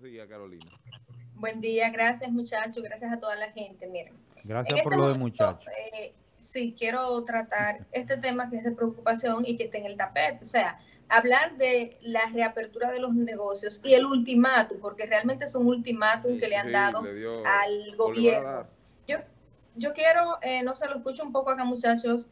días, Carolina. Buen día, gracias muchachos, gracias a toda la gente. Miren, en Gracias por este lo de momento muchacho. sí quiero tratar este tema que es de preocupación y que está en el tapete, o sea, hablar de la reapertura de los negocios y el ultimátum, porque realmente es un ultimátum que le han Sí, dado le dio, al o le van a gobierno. dar. Yo, yo quiero, no se lo escucho un poco acá muchachos,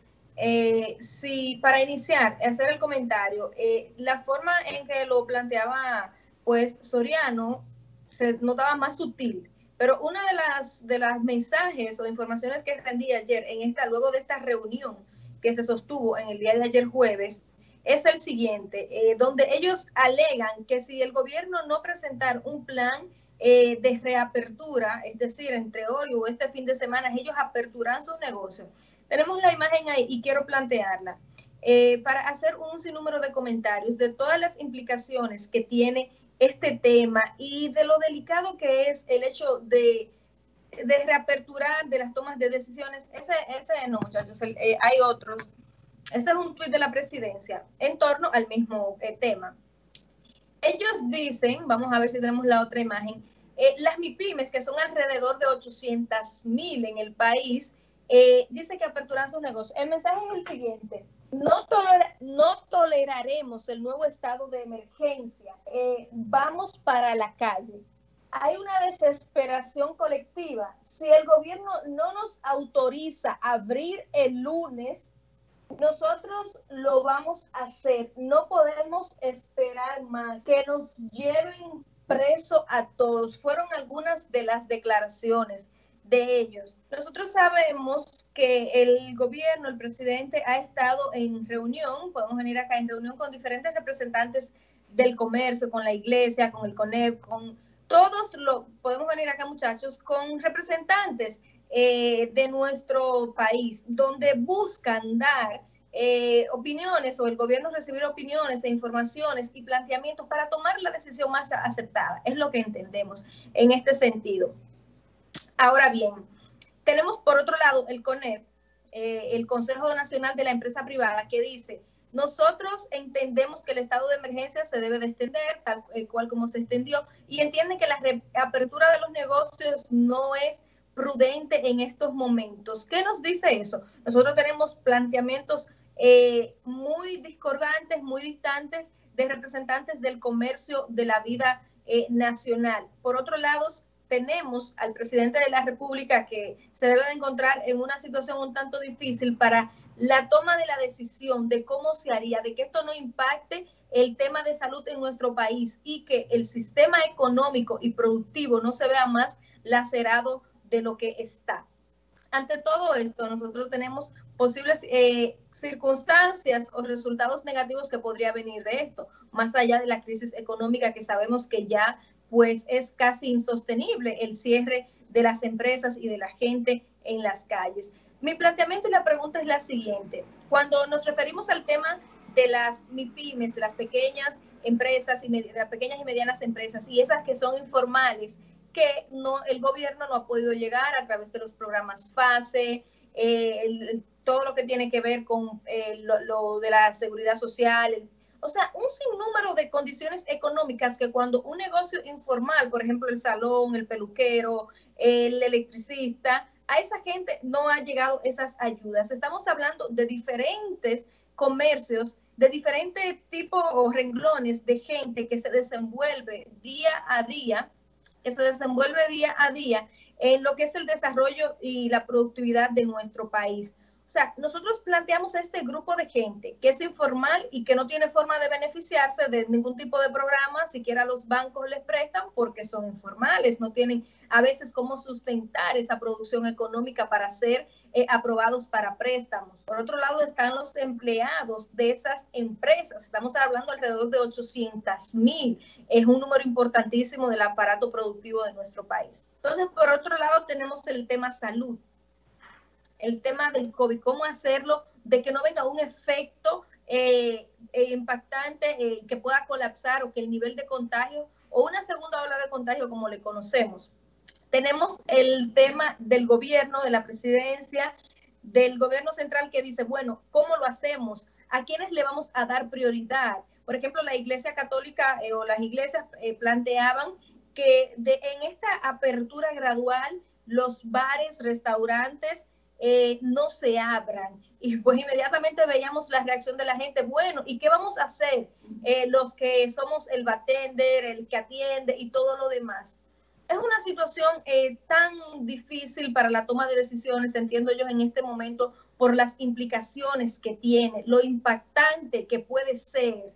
si para iniciar, hacer el comentario, la forma en que lo planteaba pues Soriano se notaba más sutil. Pero una de las mensajes o informaciones que rendí ayer luego de esta reunión que se sostuvo en el día de ayer jueves, es el siguiente, donde ellos alegan que si el gobierno no presentar un plan de reapertura, es decir, entre hoy o este fin de semana, ellos aperturan sus negocios. Tenemos la imagen ahí y quiero plantearla para hacer un sinnúmero de comentarios de todas las implicaciones que tiene este tema y de lo delicado que es el hecho de reaperturar de las tomas de decisiones. Ese no, muchachos, hay otros. Ese es un tuit de la presidencia en torno al mismo tema. Ellos dicen, vamos a ver si tenemos la otra imagen, las MIPIMES, que son alrededor de 800,000 en el país, dice que aperturan sus negocios. El mensaje es el siguiente: no toleraremos el nuevo estado de emergencia. Vamos para la calle. Hay una desesperación colectiva. Si el gobierno no nos autoriza a abrir el lunes, nosotros lo vamos a hacer. No podemos esperar más. Que nos lleven preso a todos. Fueron algunas de las declaraciones de ellos. Nosotros sabemos que el gobierno, el presidente, ha estado en reunión, podemos venir acá en reunión con diferentes representantes del comercio, con la iglesia, con el CONEP, con todos, podemos venir acá muchachos, con representantes de nuestro país, donde buscan dar opiniones o el gobierno recibir opiniones e informaciones y planteamientos para tomar la decisión más aceptada. Es lo que entendemos en este sentido. Ahora bien, tenemos por otro lado el CONEP, el Consejo Nacional de la Empresa Privada, que dice: nosotros entendemos que el estado de emergencia se debe de extender, tal cual como se extendió, y entienden que la reapertura de los negocios no es prudente en estos momentos. ¿Qué nos dice eso? Nosotros tenemos planteamientos muy discordantes, muy distantes de representantes del comercio de la vida nacional. Por otro lado, tenemos al presidente de la República que se debe de encontrar en una situación un tanto difícil para la toma de la decisión de cómo se haría, de que esto no impacte el tema de salud en nuestro país y que el sistema económico y productivo no se vea más lacerado de lo que está. Ante todo esto, nosotros tenemos posibles circunstancias o resultados negativos que podría venir de esto, más allá de la crisis económica que sabemos que ya pues es casi insostenible el cierre de las empresas y de la gente en las calles. Mi planteamiento y la pregunta es la siguiente: cuando nos referimos al tema de las MIPIMES, de las pequeñas empresas y las pequeñas y medianas empresas y esas que son informales, que el gobierno no ha podido llegar a través de los programas FASE, todo lo que tiene que ver con lo de la seguridad social, o sea, un sinnúmero de condiciones económicas que cuando un negocio informal, por ejemplo, el salón, el peluquero, el electricista, a esa gente no han llegado esas ayudas. Estamos hablando de diferentes comercios, de diferentes tipos o renglones de gente que se desenvuelve día a día en lo que es el desarrollo y la productividad de nuestro país. O sea, nosotros planteamos a este grupo de gente que es informal y que no tiene forma de beneficiarse de ningún tipo de programa, siquiera los bancos les prestan porque son informales, no tienen a veces cómo sustentar esa producción económica para ser aprobados para préstamos. Por otro lado están los empleados de esas empresas, estamos hablando alrededor de 800,000, es un número importantísimo del aparato productivo de nuestro país. Entonces, por otro lado tenemos el tema salud, el tema del COVID, cómo hacerlo de que no venga un efecto impactante que pueda colapsar o que el nivel de contagio o una segunda ola de contagio como le conocemos. Tenemos el tema del gobierno, de la presidencia, del gobierno central que dice, bueno, ¿cómo lo hacemos? ¿A quiénes le vamos a dar prioridad? Por ejemplo, la Iglesia Católica o las iglesias planteaban que en esta apertura gradual los bares, restaurantes no se abran. Y pues inmediatamente veíamos la reacción de la gente. Bueno, ¿y qué vamos a hacer? Los que somos el bartender, el que atiende y todo lo demás. Es una situación tan difícil para la toma de decisiones, entiendo yo, en este momento, por las implicaciones que tiene, lo impactante que puede ser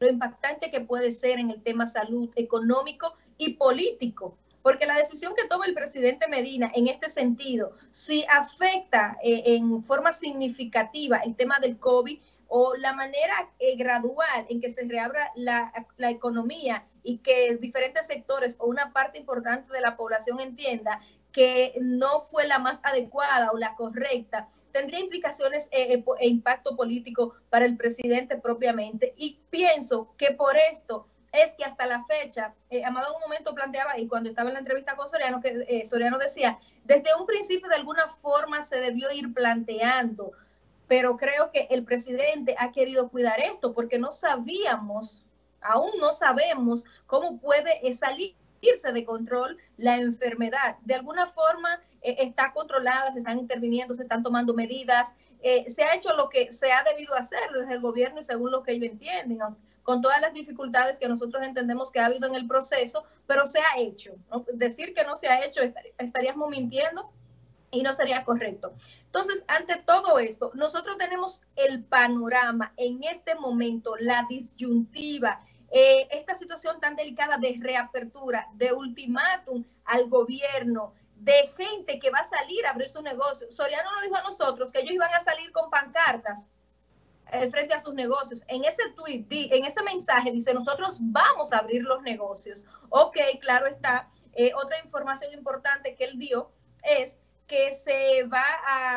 en el tema salud, económico y político. Porque la decisión que toma el presidente Medina en este sentido, si afecta en forma significativa el tema del COVID o la manera gradual en que se reabra la economía y que diferentes sectores o una parte importante de la población entienda que no fue la más adecuada o la correcta, tendría implicaciones e impacto político para el presidente propiamente. Y pienso que por esto es que hasta la fecha, Amado en un momento planteaba, y cuando estaba en la entrevista con Soriano, que Soriano decía, desde un principio de alguna forma se debió ir planteando, pero creo que el presidente ha querido cuidar esto porque no sabíamos, aún no sabemos cómo puede salirse de control la enfermedad. De alguna forma está controlada, se están interviniendo, se están tomando medidas, se ha hecho lo que se ha debido hacer desde el gobierno y según lo que ellos entienden, ¿no? Con todas las dificultades que nosotros entendemos que ha habido en el proceso, pero se ha hecho, ¿no? Decir que no se ha hecho, estaríamos mintiendo y no sería correcto. Entonces, ante todo esto, nosotros tenemos el panorama en este momento, la disyuntiva, esta situación tan delicada de reapertura, de ultimátum al gobierno, de gente que va a salir a abrir su negocio. Soriano nos dijo a nosotros que ellos iban a salir con pancartas frente a sus negocios. En ese tweet, en ese mensaje dice, nosotros vamos a abrir los negocios. Ok, claro está. Otra información importante que él dio es que se va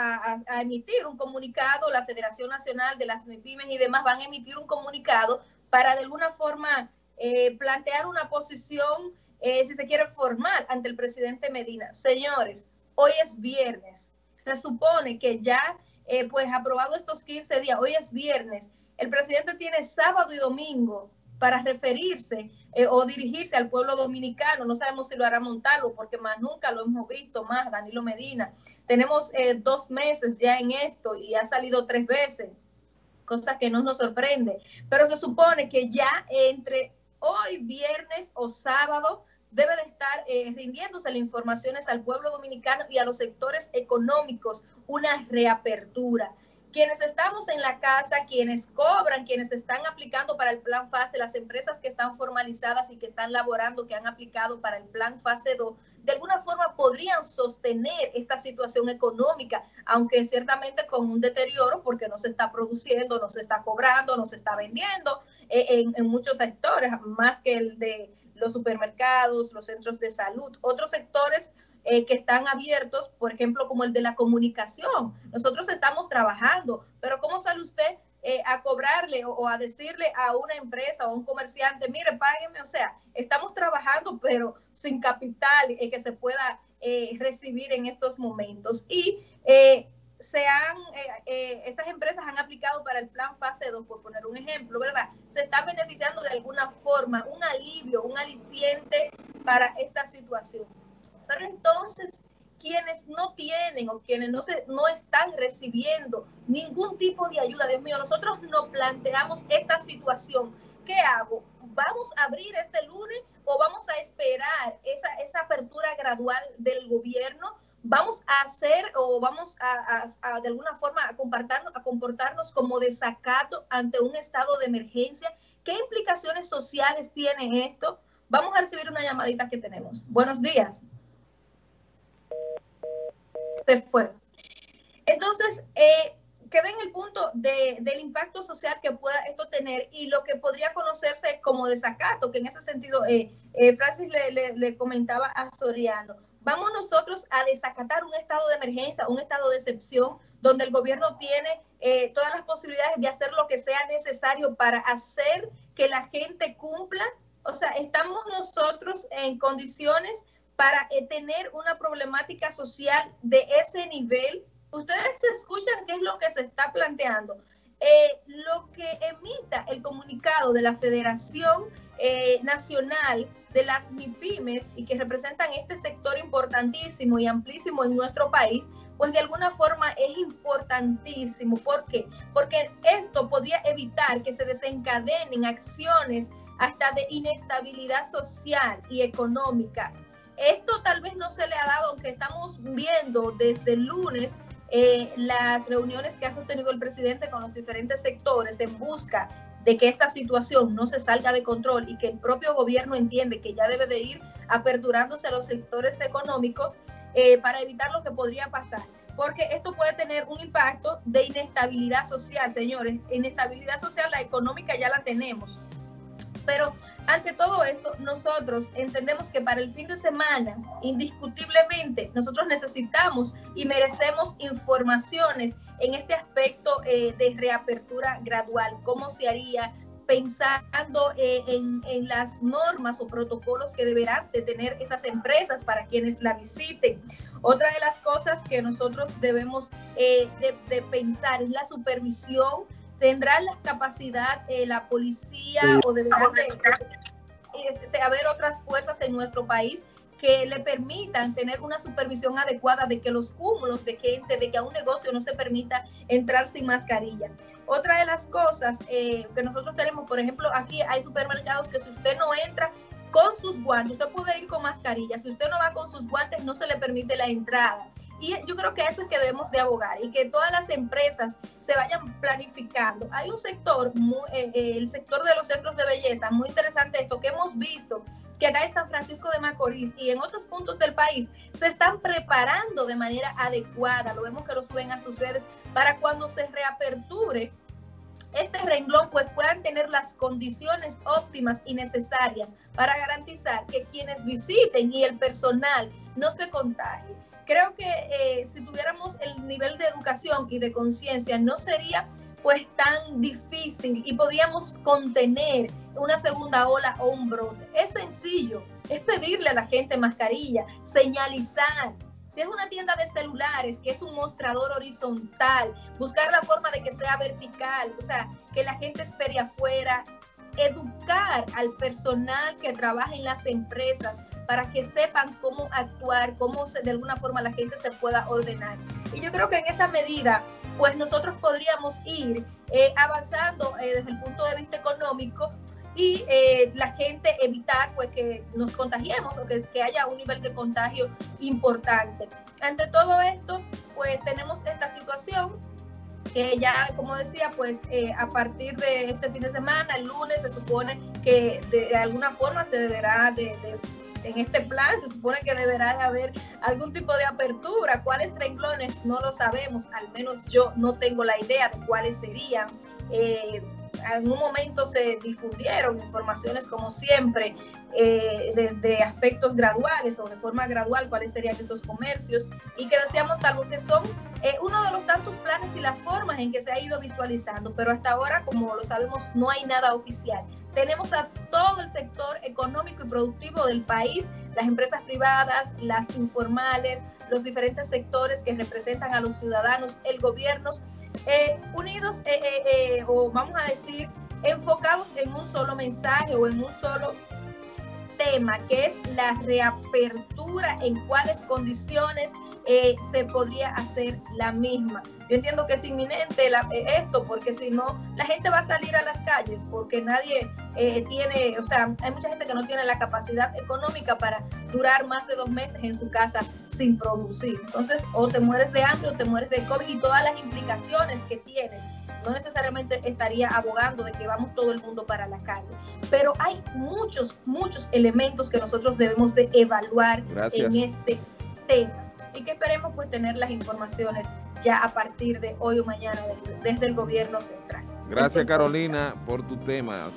a emitir un comunicado, la Federación Nacional de las MIPYMES y demás van a emitir un comunicado para de alguna forma plantear una posición, si se quiere, formal ante el presidente Medina. Señores, hoy es viernes. Se supone que ya pues aprobado estos 15 días, hoy es viernes, el presidente tiene sábado y domingo para referirse o dirigirse al pueblo dominicano. No sabemos si lo hará Montalvo, porque más nunca lo hemos visto más, Danilo Medina. Tenemos 2 meses ya en esto y ha salido 3 veces, cosa que no nos sorprende. Pero se supone que ya entre hoy, viernes o sábado, debe de estar rindiéndose las informaciones al pueblo dominicano y a los sectores económicos, una reapertura. Quienes estamos en la casa, quienes cobran, quienes están aplicando para el plan fase, las empresas que están formalizadas y que están laborando, que han aplicado para el plan fase 2, de alguna forma podrían sostener esta situación económica, aunque ciertamente con un deterioro porque no se está produciendo, no se está cobrando, no se está vendiendo en muchos sectores, más que el de los supermercados, los centros de salud, otros sectores que están abiertos, por ejemplo, como el de la comunicación. Nosotros estamos trabajando, pero ¿cómo sale usted a cobrarle o a decirle a una empresa o a un comerciante, mire, págueme? O sea, estamos trabajando, pero sin capital que se pueda recibir en estos momentos. Y esas empresas han aplicado para el plan fase 2, por poner un ejemplo, ¿verdad? Se están beneficiando de alguna forma, un alivio, un aliciente para esta situación. Pero entonces, quienes no tienen o quienes no están recibiendo ningún tipo de ayuda, Dios mío, nosotros nos planteamos esta situación. ¿Qué hago? ¿Vamos a abrir este lunes o vamos a esperar esa apertura gradual del gobierno? ¿Vamos a hacer o vamos a de alguna forma a comportarnos como desacato ante un estado de emergencia? ¿Qué implicaciones sociales tiene esto? Vamos a recibir una llamadita que tenemos. Buenos días. Se fue. Entonces, queda en el punto del impacto social que pueda esto tener y lo que podría conocerse como desacato, que en ese sentido Francis le comentaba a Soriano. Vamos nosotros a desacatar un estado de emergencia, un estado de excepción, donde el gobierno tiene todas las posibilidades de hacer lo que sea necesario para hacer que la gente cumpla. O sea, estamos nosotros en condiciones para tener una problemática social de ese nivel. Ustedes escuchan qué es lo que se está planteando. Lo que emita el comunicado de la Federación Nacional de las MIPYMES y que representan este sector importantísimo y amplísimo en nuestro país, pues de alguna forma es importantísimo. ¿Por qué? Porque esto podría evitar que se desencadenen acciones hasta de inestabilidad social y económica. Esto tal vez no se le ha dado, aunque estamos viendo desde el lunes las reuniones que ha sostenido el presidente con los diferentes sectores en busca de que esta situación no se salga de control y que el propio gobierno entiende que ya debe de ir aperturándose a los sectores económicos para evitar lo que podría pasar. Porque esto puede tener un impacto de inestabilidad social, señores. Inestabilidad social, la económica ya la tenemos. Pero ante todo esto, nosotros entendemos que para el fin de semana, indiscutiblemente, nosotros necesitamos y merecemos informaciones en este aspecto de reapertura gradual. ¿Cómo se haría? Pensando en las normas o protocolos que deberán de tener esas empresas para quienes la visiten. Otra de las cosas que nosotros debemos de pensar es la supervisión. ¿Tendrá la capacidad la policía o deberán de haber otras fuerzas en nuestro país que le permitan tener una supervisión adecuada de que los cúmulos de gente, de que a un negocio no se permita entrar sin mascarilla? Otra de las cosas que nosotros tenemos, por ejemplo, aquí hay supermercados que si usted no entra con sus guantes, usted puede ir con mascarilla, si usted no va con sus guantes no se le permite la entrada. Y yo creo que eso es que debemos de abogar y que todas las empresas se vayan planificando. Hay un sector, el sector de los centros de belleza, muy interesante esto, que hemos visto que acá en San Francisco de Macorís y en otros puntos del país se están preparando de manera adecuada. Lo vemos que lo suben a sus redes para cuando se reaperture este renglón, pues puedan tener las condiciones óptimas y necesarias para garantizar que quienes visiten y el personal no se contagien. Creo que si tuviéramos el nivel de educación y de conciencia, no sería pues tan difícil y podríamos contener una segunda ola o un brote. Es sencillo, es pedirle a la gente mascarilla, señalizar. Si es una tienda de celulares, que es un mostrador horizontal, buscar la forma de que sea vertical, o sea, que la gente espere afuera, educar al personal que trabaja en las empresas para que sepan cómo actuar, de alguna forma la gente se pueda ordenar. Y yo creo que en esa medida, pues nosotros podríamos ir avanzando desde el punto de vista económico y la gente evitar pues que nos contagiemos o que haya un nivel de contagio importante. Ante todo esto, pues tenemos esta situación que ya, como decía, pues a partir de este fin de semana, el lunes, se supone que de alguna forma se deberá en este plan se supone que deberá de haber algún tipo de apertura. ¿Cuáles renglones? No lo sabemos, al menos yo no tengo la idea de cuáles serían. En un momento se difundieron informaciones, como siempre, de aspectos graduales o de forma gradual, cuáles serían esos comercios, y que decíamos tal vez que son uno de los tantos planes y las formas en que se ha ido visualizando, pero hasta ahora, como lo sabemos, no hay nada oficial. Tenemos a todo el sector económico y productivo del país, las empresas privadas, las informales, los diferentes sectores que representan a los ciudadanos, el gobierno, unidos o vamos a decir, enfocados en un solo mensaje o en un solo tema, que es la reapertura, en cuáles condiciones se podría hacer la misma. Yo entiendo que es inminente esto, porque si no, la gente va a salir a las calles, porque nadie tiene, o sea, hay mucha gente que no tiene la capacidad económica para durar más de 2 meses en su casa sin producir. Entonces, o te mueres de hambre o te mueres de COVID y todas las implicaciones que tienes. No necesariamente estaría abogando de que vamos todo el mundo para la calle, pero hay muchos elementos que nosotros debemos de evaluar en este tema y que esperemos pues tener las informaciones ya a partir de hoy o mañana desde el gobierno central. Gracias, Carolina, por tu tema.